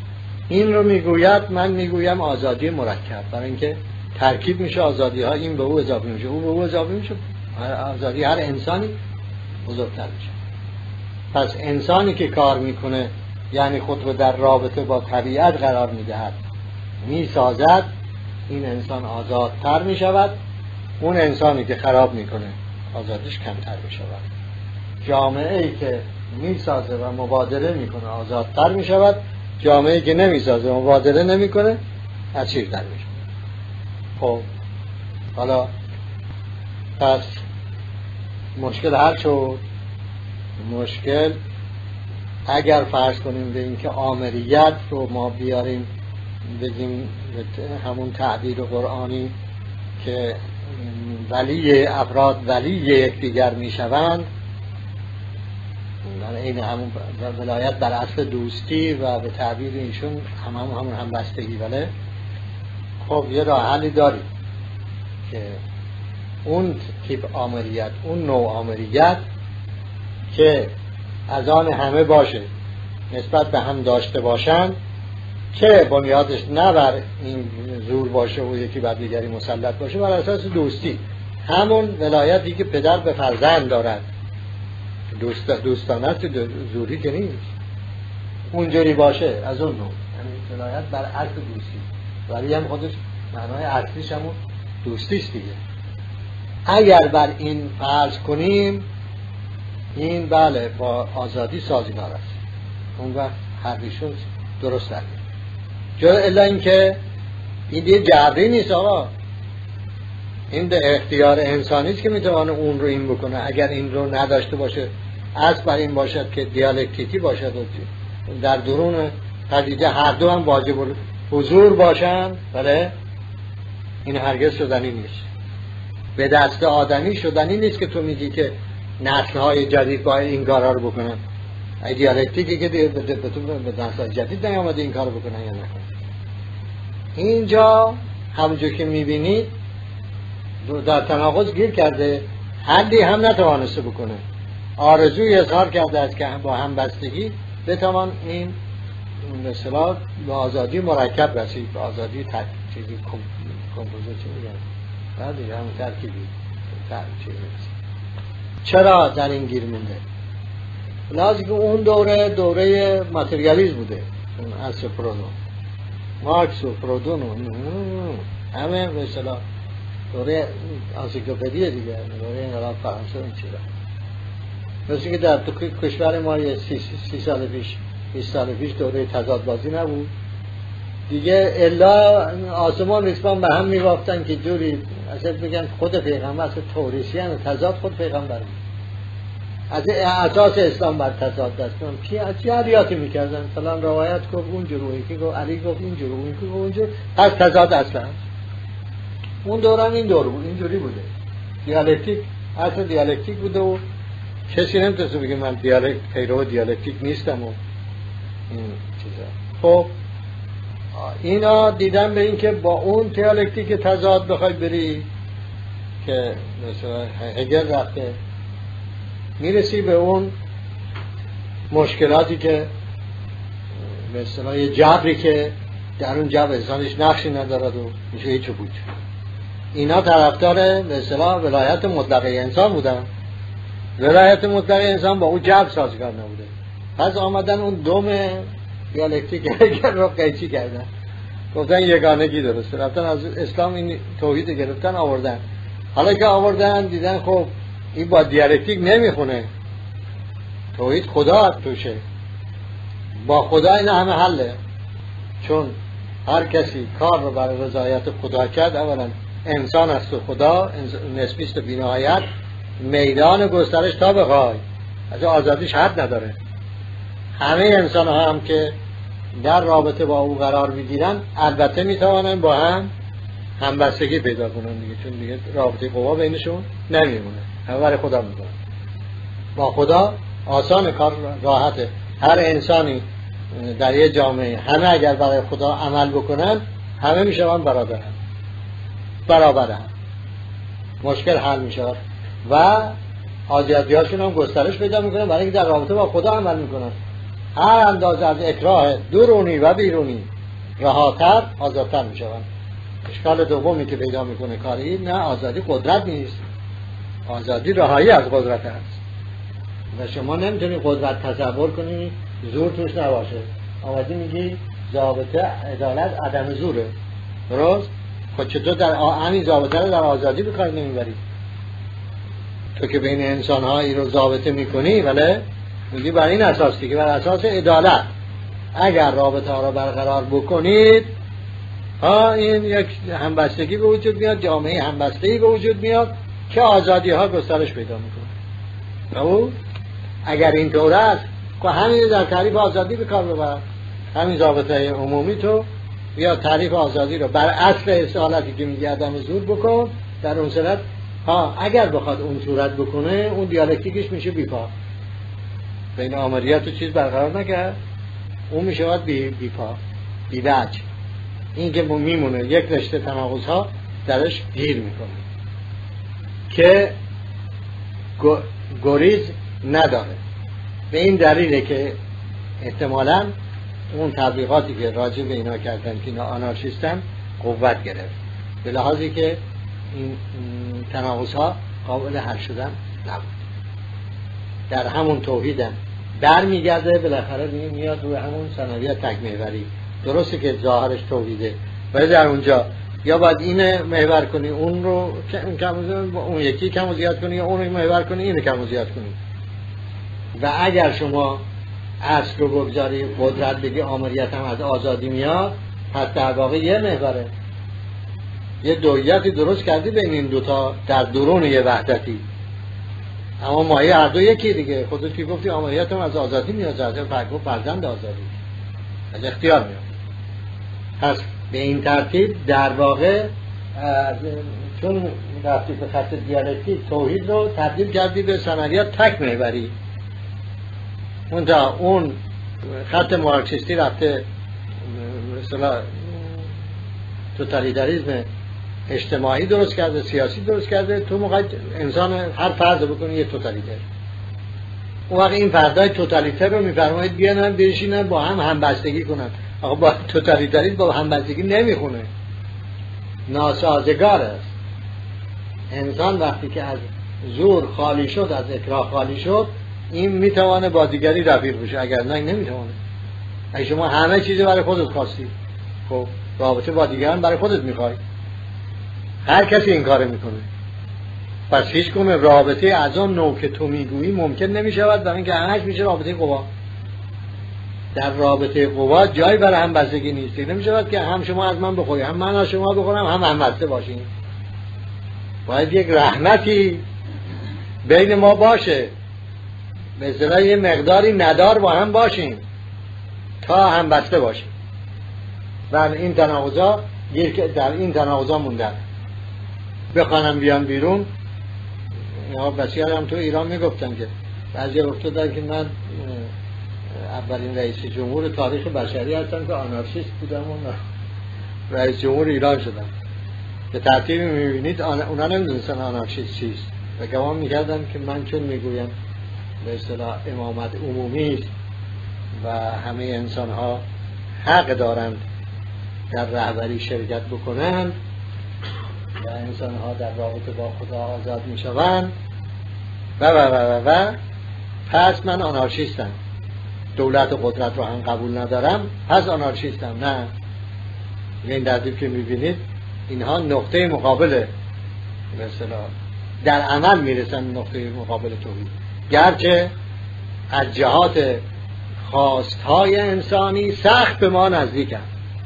این رو میگوید، من میگویم آزادی مرکب، برای اینکه ترکیب میشه آزادی ها، این به او اضافه میشه، او به او اضافه میشه، آزادی هر انسانی بزرگتر میشه. پس انسانی که کار میکنه یعنی خود رو در رابطه با طبیعت قرار میدهد، میسازد، این انسان آزادتر میشود. اون انسانی که خراب میکنه آزادیش کمتر میشود. جامعه ای که میسازه و مبادله میکنه آزادتر میشود. جامعه ای که نمیسازه و مبادله نمیکنه اسیرتر میشه. خب حالا پس مشکل حل شد. مشکل اگر فرض کنیم به اینکه آمریت رو ما بیاریم بگیم همون تعبیر قرآنی که ولی افراد ولی یکدیگر میشوند، در این همون ولایت بر اصل دوستی و به تعبیر ایشون هم همون همون همبستگی. ولی خب یه راه حلی داریم که اون تیپ آمریت، اون نوع آمریت که از آن همه باشه، نسبت به هم داشته باشند، که بنیادش نه بر این زور باشه و یکی بر دیگری مسلط باشه، بر اساس دوستی، همون ولایتی که پدر به فرزند دارد. دوست دوستانه زوری که نیست، اونجوری باشه، از اون نوع، یعنی ولایت بر اصل دوستی، ولی هم خودش معنای اصلیش همون دوستیست دیگه. اگر بر این فرض کنیم این بله با آزادی سازگار است، اون وقت حقیشون درست است. جا الا این که این دیگه جبری نیست آقا، این به اختیار انسانی است که میتونه اون رو این بکنه. اگر این رو نداشته باشه، اصل بر این باشد که دیالکتیکی باشد و در درون پدیده هر دو هم واجب حضور باشن، بله این هرگز شدنی نیست. به دست آدمی شدنی نیست که تو میگی که نسل‌های جدید باید این کارا رو بکنن. دیالکتیکی که به نسل‌های جدید نیامده این کارو بکنن یا نکنن. اینجا همونجور که میبینید در تناقض گیر کرده، حلی هم نتوانسته بکنه. آرزوی اظهار کرده است که با همبستگی بتوان این مثلا به آزادی مرکب رسید، به آزادی چیزی کمپوزیشن میگن، بعد دیگه هم ترکیبی ترکیبی رسید. چرا در این گیر مونده؟ لازم که اون دوره دوره ماتریالیسم بوده، اون اصل پرودو مارکس و پرودون و همه به اصطلاح دوره انسیکلوپدی دیگه، دوره انقلاب فرانسه این چیزا. مثل که در تو کشور ما یه سی, سی سال پیش بیست سال پیش دوره تضاد بازی نبود دیگه، الا آسمان ریسمان به هم میوافتن که جوری اصلا بگن خود پیغمبر اصلا توریسیان تضاد خود پیغمبر از اساس اسلام بر تضاد دستم کی از چه علیاتی میکردن، فلان روایت گفت اونجوری، که گفت علی گفت اینجوری، اون که گفت اونجوری، پس تضاد اصلا اون دوران این دور بود، اینجوری بوده. دیالکتیک اصلا دیالکتیک بوده و کسی نمیتونه بگه من دیالکت پیرو دیالکتیک نیستم و این چیزا. خب اینا دیدن به این که با اون دیالکتیک تضاد بخوای بری که مثلا هگل رفته، میرسی به اون مشکلاتی که مثلا یه جبری که در اون جبر انسانش نقشی ندارد و میشه هیچ بود. اینا طرفدار مثلا ولایت مطلقه انسان بودن. ولایت مطلقه انسان با اون جبر سازگار نبوده، پس آمدن اون دوم دیالکتیک هگل رو قیچی کردن، گفتن یگانگی درسته، رفتن از اسلام این توحید گرفتن آوردن. حالا که آوردن دیدن خب این با دیالکتیک نمیخونه، توحید خدا توشه، با خدا این همه حله، چون هر کسی کار رو برای رضایت خدا کرد، اولا انسان است و خدا نسبیست و بی‌نهایت، میدان گسترش تا بخوای، از آزادیش حد نداره. همه انسان ها هم که در رابطه با او قرار میگیرن البته میتوانن با هم همبستگی پیدا کنن دیگه، چون دیگه رابطه قوا بینشون نمیمونه، همه برای خدا میکنن. با خدا آسان کار، راحته. هر انسانی در یه جامعه همه اگر برای خدا عمل بکنن همه میشون برابر هم برابر هم مشکل حل میشه و آزادیاشون هم گسترش پیدا میکنن، برای اینکه در رابطه با خدا عمل میکنن. هر اندازه از اکراه درونی و بیرونی رهاتر آزادتر می شوند. اشکال دومی که پیدا میکنه کاری، نه آزادی قدرت نیست، آزادی رهایی از قدرت است و شما نمیتونی قدرت تصور کنی زور توش نباشه. آمدی میگی ضابطه عدالت عدم زوره، درست؟ خود چطور در همین ضابطه رو در آزادی به کار نمیبری؟ تو که بین انسان هایی رو ضابطه میکنی، ولی میگی بر این اساس که بر اساس عدالت اگر رابطه ها رو برقرار بکنید، ها این یک همبستگی به وجود میاد، جامعه همبستگی به وجود میاد که آزادی ها گسترش پیدا میکنه. او اگر اینطور است که همین در تعریف آزادی به کار ببر، همین ضابطه عمومی تو یا تعریف آزادی رو بر اصل اصالتی که میگه عدم زور بکن، در اون صورت ها اگر بخواد اون صورت بکنه اون دیالکتیکش میشه بیپا، بین آمریت و چیز برقرار نکرد، اون میشه باید بی بیپا بیوجه. این که میمونه یک رشته تناقض ها درش گیر میکنه که گریز نداره. به این دلیله که احتمالاً اون تبلیغاتی که راجع به اینا کردن که اینا آنارشیستن قوت گرفت، به لحاظی که این تناقض ها قابل حل شدن نبود. در همون توحیدن در میگرده، بالاخره میاد روی همون ثانویت تک محوری. درسته که ظاهرش توحیده، ولی در اونجا یا باید اینه محور کنی اون رو کم اون یکی کم و زیاد کنی، یا اون رو محور کنی اینو کم و زیاد کنی. و اگر شما اصل رو بگذاری قدرت بگی آمریت هم از آزادی میاد، پس در واقع یه محوره، یه دویتی درست کردی بین این دوتا در درون یه وحدتی. اما مایه هر دو یکی دیگه. خودت که گفتی آمریت هم از آزادی میاد، از فرزند آزادی از اختیار میاد. پس به این ترتیب در واقع چون رفتی به خط دیالکتیک توحید رو تبدیل کردی به ثمریت تک محوری. منتها اون خط مارکسیستی رفته مثلا توتالیتاریسم اجتماعی درست کرده، سیاسی درست کرده. تو موقع انسان هر فرد بکنی یه توتالیتر. اون وقت این فردای توتالیتر رو میفرمایید بیانن بشینن با هم همبستگی کنن. آقا با توتالیتاریسم با همبستگی نمیخونه، ناسازگار است. انسان وقتی که از زور خالی شد، از اکراه خالی شد، این میتوانه با دیگری رفیق بشه، اگر نه نمیتوانه. اگه شما همه چیز برای خودت خواستی، خب رابطه با دیگران برای خودت میخوای، هر کسی این کاره میکنه، پس هیچ گونه رابطه از اون نوع که تو میگویی ممکن نمیشود، برای اینکه همش میشه رابطه قوا. در رابطه قوا جایی برای هم بستگی نیست. نمیشود که هم شما از من بخوری، هم من از شما بخورم، هم هم بسته باشیم. باید یک رحمتی بین ما باشه، به اصطلاح یه مقداری ندار با هم باشیم تا هم بسته باشیم. و این تناقضا در این تناقضا موندن. بخوانم بیان بیرون، یا بسیار هم تو ایران میگفتن که بعضی وقت دادن که من اولین رئیس جمهور تاریخ بشری هستم که آنارشیست بودم و رئیس جمهور ایران شدم. به ترتیب میبینید اونا نمیدونستن آنارشیست چیست و گمان میکردن که من چون میگویم به اصطلاح امامت عمومی است و همه انسان ها حق دارند در رهبری شرکت بکنند و انسان ها در رابطه با خدا آزاد می شوند و و و و و پس من آنارشیستم، دولت و قدرت رو هم قبول ندارم، پس آنارشیستم. نه، این ترتیب که می بینید اینها نقطه مقابل مثلا در عمل می رسن نقطه مقابل توحید، گرچه از جهات خواستهای انسانی سخت به ما نزدیکن.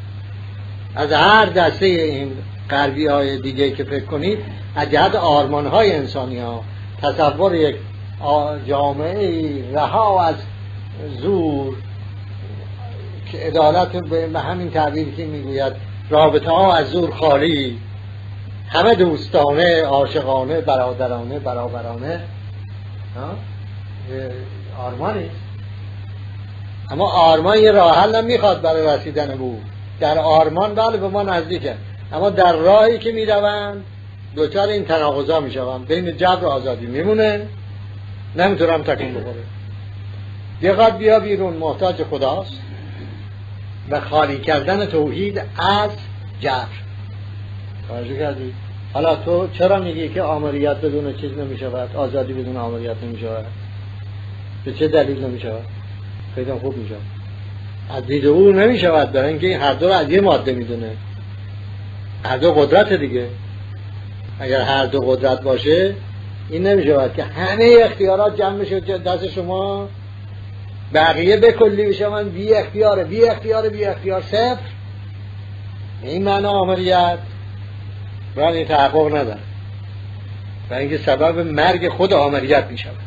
از هر دسته این غربی های دیگه که فکر کنید، از جهت آرمان های انسانی ها، تصور یک جامعه رها از زور که عدالت به همین تعبیری که میگوید رابطه ها از زور خالی، همه دوستانه، عاشقانه، برادرانه، برابرانه، آرمانی. اما آرمان یه راه حل نمیخواد برای رسیدن به او. در آرمان بله به ما نزدیکه، اما در راهی که میروند دوچار این تناقضا میشوند، بین جبر و آزادی میمونه، نمیتونم تکون بخوره. یه قد بیا بیرون محتاج خداست، و خالی کردن توحید از جبر. توجه کردی؟ حالا تو چرا میگی که آمریت بدون چیز نمیشود، آزادی بدون آمریت نمیشود؟ به چه دلیل نمیشود؟ خیلی خوب میشود. از دید او نمیشود، برای اینکه این هر دو رو از یه ماده میدونه. هر دو قدرت دیگه. اگر هر دو قدرت باشه این نمیشود که همه اختیارات جمع بشه دست شما، بقیه به کلی بشه من بی اختیاره بی اختیاره بی اختیار صفر. این معنی آمریت برای این تحقق نداره، برای اینکه سبب مرگ خود آمریت می شود.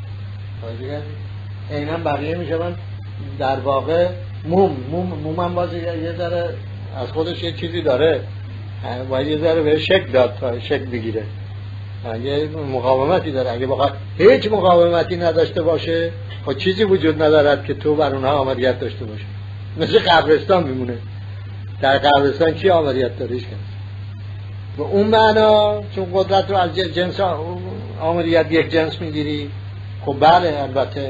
اینم بقیه می شود در واقع موم موم موم هم باز یه ذره از خودش یه چیزی داره، باید یه ذره به شکل داد تا شکل بگیره، یه مقاومتی داره. اگه بخواد هیچ مقاومتی نداشته باشه خب چیزی وجود ندارد که تو بر اونها آمریت داشته باشه. مثل قبرستان میمونه. در قبرستان کی آمریت داره؟ هیچ کس. به اون معنا چون قدرت رو از جنس آمریت یک جنس میگیری، خب بله البته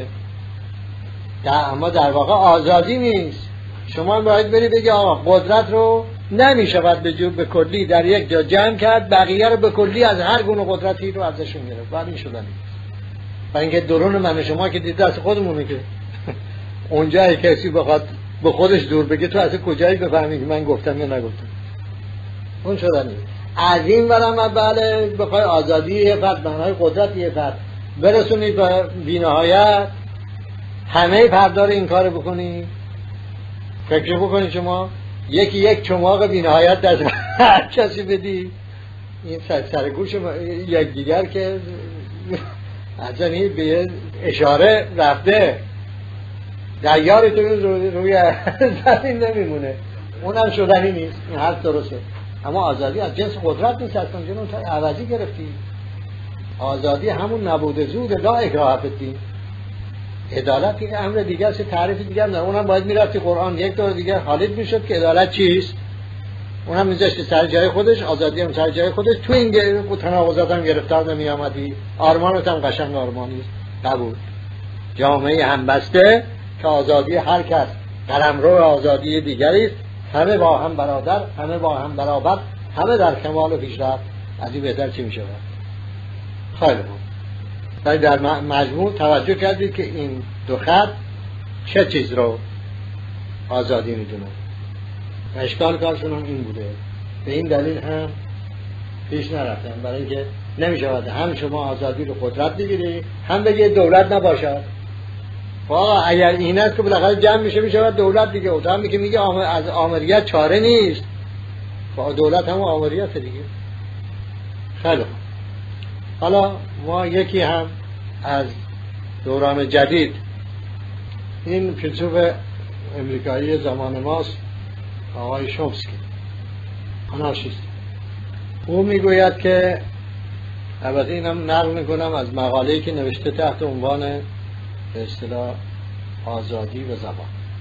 در اما در واقع آزادی نیست. شما باید بری بگی آقا قدرت رو نمیشود به جو به کلی در یک جا جمع کرد، بقیه رو به کلی از هر گونه قدرتی رو ازشون گرفت. بعد این شدنی. برای اینکه درون من شما که دید دست خودمونه که اونجا کسی بخواد به خودش دور بگه تو از کجایی بفهمی که من گفتم یا نگفتم. اون شدنی. از این برم بله بخوای آزادی یه فرد، معنای قدرت یه فرد برسونید به بی‌نهایت، همه پردار این کار بکنی. فکر بکنید شما یکی یک چماق بی‌نهایت از هر کسی بدی، این سر, سر گوش یک دیگر که اصلا به اشاره رفته دیاری تو روی, روی زمین نمیمونه. اونم شدنی نیست. این حرف درسته، اما آزادی از جنس قدرت نیست. اصلا جنون تا عوضی گرفتی. آزادی همون نبوده زود لا اکراه فی الدین. عدالت یک امر دیگه است، تعریف دیگه هم داره. اونم باید میرفتی قرآن یک دور دیگه حالت میشد که عدالت چیست. اونم میذاشتی سر جای خودش، آزادی هم سر جای خودش. تو این تناقضات هم گرفتار نمی آمدی. آرمانت هم قشنگ آرمانی قبول. جامعه همبسته که آزادی هر کس قلمرو آزادی دیگری است، همه با هم برادر، همه با هم برابر، همه در کمال و پیشرفت. از این بهتر چی میشه؟ خیلی خوب. ولی در مجموع توجه کردید که این دو خط چه چیز رو آزادی میدونه. اشکال کارشون هم این بوده. به این دلیل هم پیش نرفتن، برای اینکه نمیشود هم شما آزادی رو قدرت بگیری هم بگید دولت نباشد. واقعا اگر این است که بالاخره جمع میشه میشود دولت دیگه. او هم که میگه آمر... از آمریت چاره نیست، با دولت هم آمریت دیگه. خیلی حالا ما یکی هم از دوران جدید، این فیلسوف امریکایی زمان ماست آقای شومسکی، آنارشیست. او میگوید که البته اینم نقل میکنم از مقاله‌ای که نوشته تحت عنوان به اصطلاح آزادی و زبان.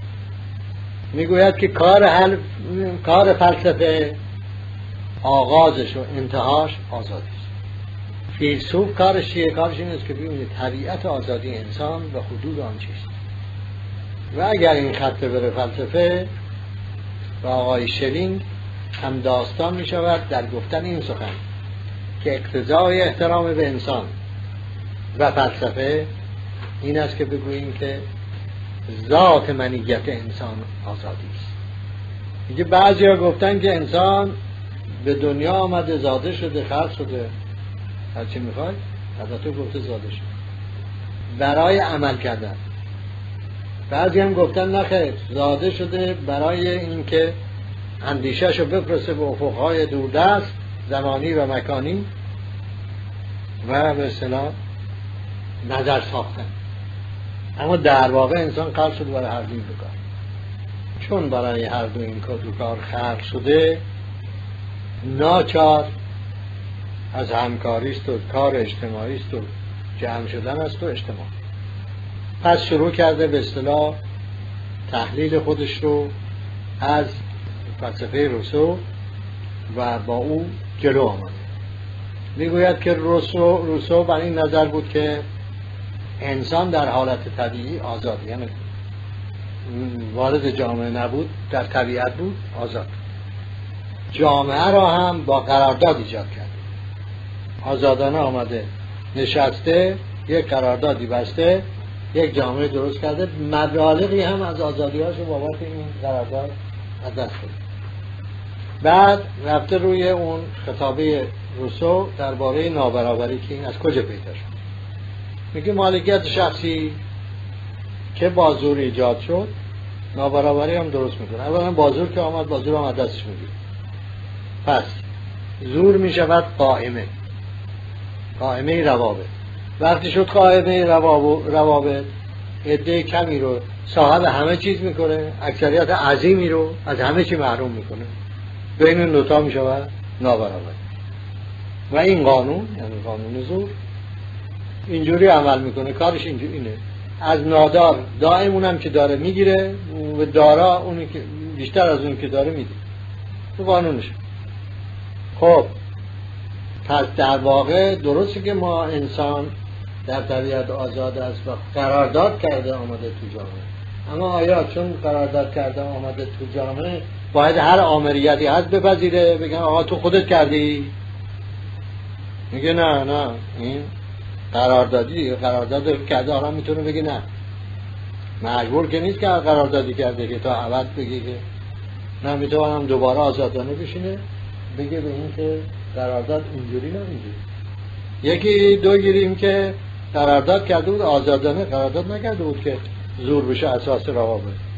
میگوید که کار حل... کار فلسفه آغازش و انتهاش آزادی است. فیلسوف کارش چیه؟ کارش این است که ببینه طبیعت آزادی انسان و حدود آن چیست. و اگر این خط بره فلسفه و آقای شلینگ هم داستان می شود در گفتن این سخن که اقتضای احترام به انسان و فلسفه این است که بگوییم که ذات منیت انسان آزادی است. میگه بعضی ها گفتن که انسان به دنیا آمده، زاده شده، خلق شده، هرچی میخواد، البته گفته زاده شده برای عمل کردن. بعضی هم گفتن نخیر، زاده شده برای اینکه اندیشه‌شو بفرسته به افقهای دوردست زمانی و مکانی و به اصطلاح نظر ساختن. اما در واقع انسان خلق شده برای هر دو این کار. چون برای هر دو این کار دو کار خلق شده، ناچار از همکاری است و کار اجتماعی است و جمع شدن است و اجتماع. پس شروع کرده به اصطلاح تحلیل خودش رو از فلسفه روسو و با او جلو آمده. میگوید که روسو روسو بر این نظر بود که انسان در حالت طبیعی آزاد، یعنی وارد جامعه نبود، در طبیعت بود، آزاد. جامعه را هم با قرارداد ایجاد کرد. آزادانه آمده نشسته، یک قراردادی بسته، یک جامعه درست کرده، مبالغی هم از آزادی‌هاش بابت این قرارداد از دست داده. بعد رفته روی اون خطابه روسو درباره نابرابری که این از کجا پیدا شد. میگه مالکیت شخصی که با زور ایجاد شد نابرابری هم درست میکنه. اولا با زور که آمد، با زور هم از دستش میگیره. پس زور میشود قائمه، قائمه روابط. وقتی شد قائمه روابط، عده کمی رو صاحب همه چیز میکنه، اکثریت عظیمی رو از همه چی محروم میکنه. بین این دوتا میشود نابرابری. و این قانون، یعنی قانون زور، اینجوری عمل میکنه. کارش اینجوری اینه، از نادار دائم اونم که داره میگیره و دارا اونی که بیشتر از اون که داره میده. تو قانونش. خب پس در واقع درسته که ما انسان در طبیعت آزاد است و قرارداد کرده آمده تو جامعه، اما آیا چون قرارداد کرده آمده تو جامعه باید هر آمریتی هست بپذیره بگن آقا تو خودت کردی؟ میگه نه نه، این قراردادی قرارداد کرده. آقا میتونه بگه نه، مجبور که نیست که قراردادی کرده که تا عوض بگی که نه، میتونم دوباره آزادانه بشینه بگه به این که قرارداد اینجوری نه اینجوری. یکی دو گیریم که قرارداد کرده بود آزادانه، قرارداد نکرده بود که زور بشه اساس روابط.